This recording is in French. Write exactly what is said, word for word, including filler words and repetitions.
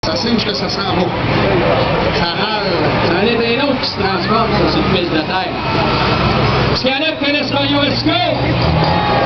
Ça signe que ça sent bon. Ça râle. Ça en est un autre qui se transforme sur cette piste de terre. Est-ce qu'il y en a qui connaissent Mario Esco?